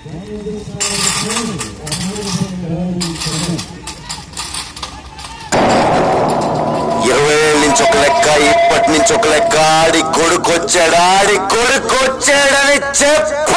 నుంచి ఒక లెక్క, ఇప్పటి నుంచి ఒక లెక్క. ఆడి కొడుకొచ్చాడని చెప్పు.